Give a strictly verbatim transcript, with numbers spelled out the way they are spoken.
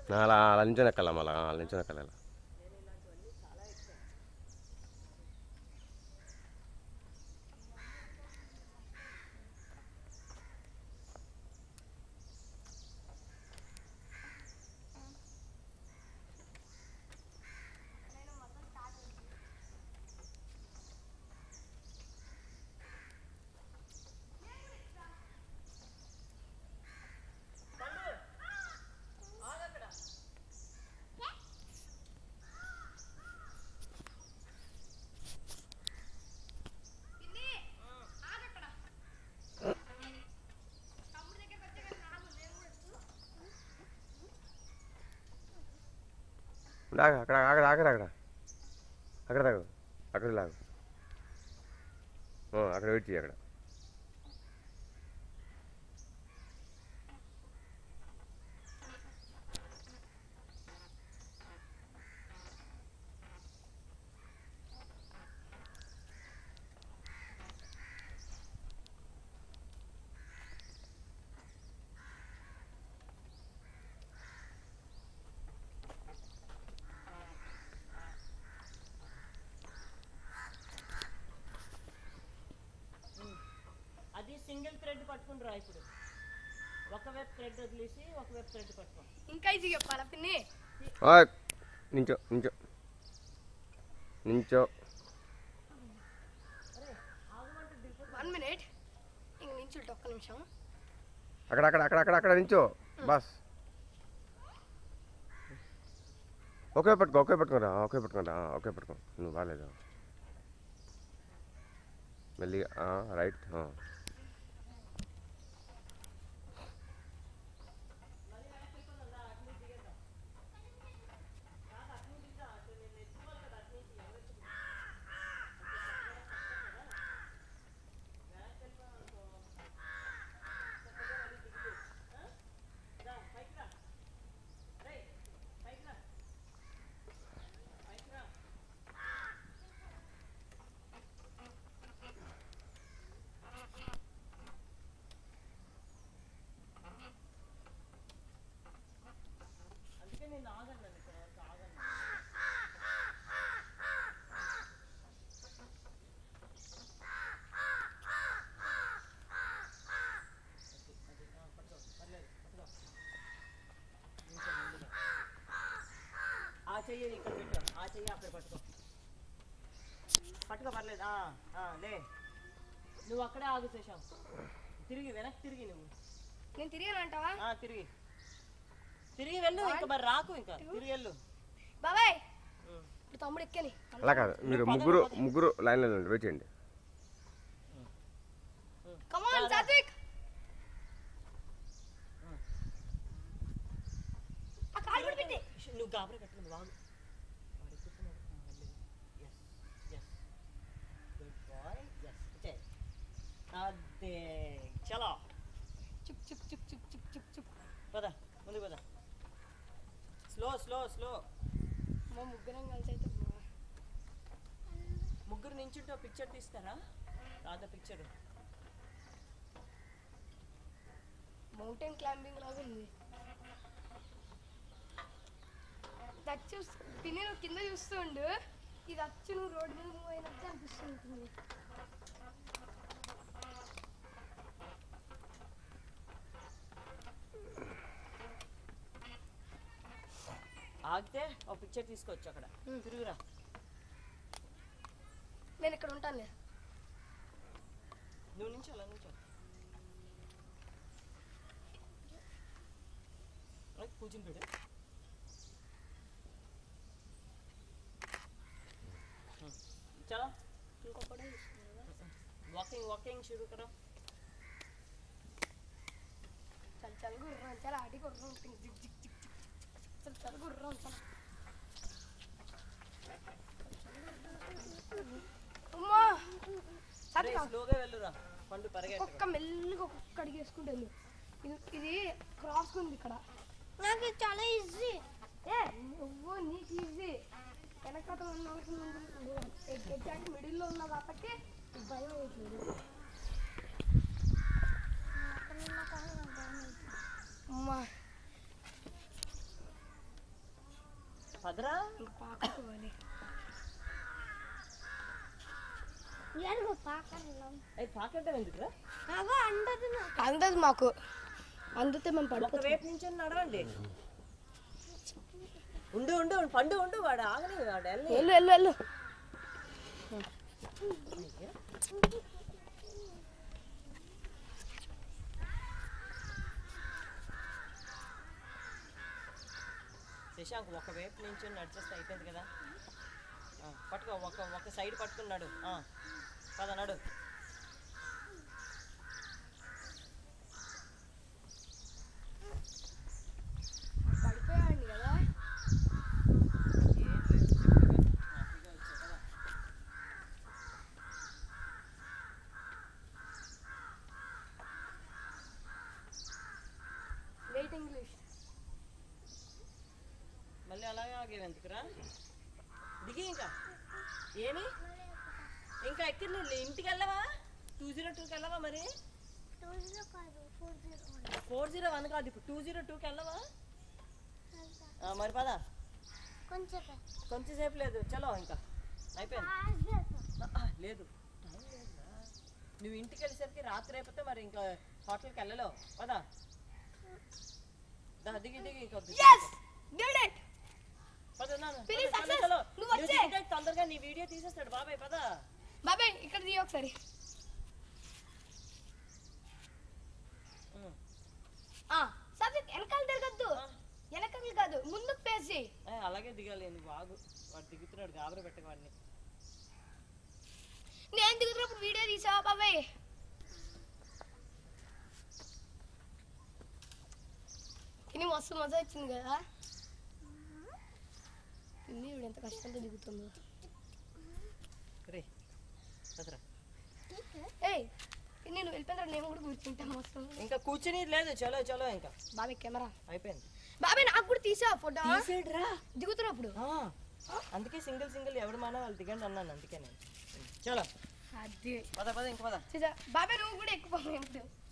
అలా అలా నించొని ఎక్కాల మళ్ళీ అలా నించొని ఎక్కాలి అలా. లాగు అక్కడ అక్కడ ఆగరు అక్కడ అక్కడ తాగు అక్కడ లాగు అక్కడ వెయిట్ చేయి అక్కడ. అది సింగిల్ థ్రెడ్ పట్టుకుంటారా ఇప్పుడు ఒక వైపు థ్రెడ్ వదిలేసి ఒక వైపు థ్రెడ్ పట్టుకో. ఇంకా ఇది చెప్పాలా పిన్ని? నించో నించో నించో వన్ మినిట్ ఇంక నించుంటే ఒక్క నిమిషం. అక్కడ అక్కడ అక్కడ అక్కడ అక్కడ నించో బస్. ఒకే పట్టుకో ఒకే పట్టుకోరా ఒకే పట్టుకోరా ఒకే పట్టుకో. నువ్వు బాగాలేదు మెల్లిగా రైట్. ఆ చెయ్యి ఇక్కడ పెట్టు, ఆ చెయ్యి అక్కడ పట్టుకో పట్టుకో పర్లేదు. లే నువ్వు అక్కడే ఆగు శేషం. తిరిగి వెనక్కి తిరిగి నువ్వు. నేను తిరిగానంటావా? తిరిగి తిరిగి వెళ్ళు. ఇంకా మరి రాకు, ఇంకా తిరిగి వెళ్ళు బాబాయ్. తమ్ముడు ఎక్కని అలా కాదు, మీరు ముగ్గురు ముగ్గురు లైన్లో వెయిట్ చేయండి. Come on Satvik. ఆ కాలు కూడా పెట్టి నువ్వు గాబరే కట్టుకుని వాగు. అదే చలో చుక్ చుక్ చుక్ చుక్ చుక్ చుక్ చుక్. పద ముందు పద. Slow slow slow. మా ముగ్గురం కలిసి అయితే ముగ్గురు నించుంటే పిక్చర్ తీస్తారా? రాదా పిక్చర్? మౌంటైన్ క్లైంబింగ్ లాగా ఉంది. దచ్చు పిన్ని నువ్వు కింద చూస్తూ ఉండు. ఇది వచ్చి నువ్వు రోడ్డు మీద మూవ్ అయినట్టు అనిపిస్తుంది. ఆగితే ఒక పిక్చర్ తీసుకోవచ్చు అక్కడ. తిరుగురా. నేను ఇక్కడ ఉంటాను. నువ్వు నుంచో అలా నుంచో. కూర్చుని పెడు. चलो तुमको पढ़ाई वॉकिंग वॉकिंग शुरू करो. चल चल गुर्रान चल आड़ी गुर्रान टिंग जिक जिक जिक चल चल गुर्रान चल. అమ్మా సరే స్లోగా వెళ్ళురా. పండు పరిగెత్తు. ఒక్క మెల్లిగా ఒక్క అడుగు వేసుకుంటాను. ఇది ఇది క్రాస్ ఉంది ఇక్కడ. నాకు చాలా ఈజీ. ఏ నువ్వు నీకు ఈజీ. వెనకాల ఉన్న వాళ్ళకి ఎగ్జాక్ట్ మిడిల్లో ఉన్నా కాబట్టి భయం అవుతుంది. అమ్మా పదరా పాకుకోవాలి పాకంటే ఎందుకురా అందదు మాకు అందుతే మేము ఒక పడుకో వైపు నుంచి నడవండి ఉండు ఉండు పండు ఉండు వాడు ఆగని వాడు వెళ్ళి వెళ్ళు వెళ్ళు వెళ్ళు శశాంక్ ఒక వైపు నుంచి నడిచేస్తే అయిపోయింది కదా ఆ, పట్టుకో ఒక ఒక సైడ్ పట్టుకున్నాడు పద నడు పడిపోయాడు కదా ఏం లేదు హ్యాపీగా వచ్చావు కదా వెయిట్ ఇంగ్లీష్ మళ్ళీ అలాగే ఆగేవి ఎందుకురా దిగి ఇంకా ఏమి ఇంకా ఎక్కడ ఇంటికి వెళ్ళవా టూ జీరో టూకి వెళ్ళవా మరి ఫోర్ జీరో వన్ కాదు ఇప్పుడు టూ జీరో టూకి వెళ్ళవా ఆ, మరి పదా కొంచెం సేపు లేదు చలో ఇంకా అయిపోయింది ఆ, లేదు టైం లేదురా నువ్వు ఇంటికి వెళ్ళేసరికి రాత్రి అయిపోతే మరి ఇంకా హోటల్కి వెళ్ళలేవు పదా దా, దిగి దిగి ఇంకా వద్దు. డిడ్ ఇట్ పద నాన్న, పద, Please, పద, success. చలో. నువ్వు నువ్వు వచ్చే. దిగితే తొందరగా నీ వీడియో తీసేస్తాడు బాబాయ్ పద బాబాయ్ ఇక్కడ దిగి ఒకసారి ఉం. ఆ సబ్జెక్ట్ వెనకాల తిరగద్దు ఆ. వెనకాల కాదు ముందుకు పేసి ఏ, అలాగే దిగాలి నువ్వు ఆగు వాడు దిగుతున్నాడు గాబర పెట్టక వాడిని నేను దిగుతున్నప్పుడు వీడియో తీసావా బాబాయ్ తిని మస్తు మజా వచ్చింది కదా తిని ఇప్పుడు ఎంత కష్టంతో దిగుతుందో రే పదరా. ఏయ్ నేను వెళ్ళిపోయిన నేను కూడా కూర్చుంటా మస్తు ఇంకా కూర్చుని లేదు చలో చలో ఇంకా బాబాయ్ కెమెరా అయిపోయింది బాబాయ్ నాకు కూడా తీసావా ఫోటో తీసేడురా. దిగుతున్నప్పుడు ఆ, అందుకే సింగిల్ సింగిల్ ఎవడు మానో వాళ్ళు దిగండి అన్నాను అందుకే నేను చలో అది పద పద ఇంక పద చూసా బాబాయ్ నువ్వు కూడా ఎక్కువ ఇప్పుడు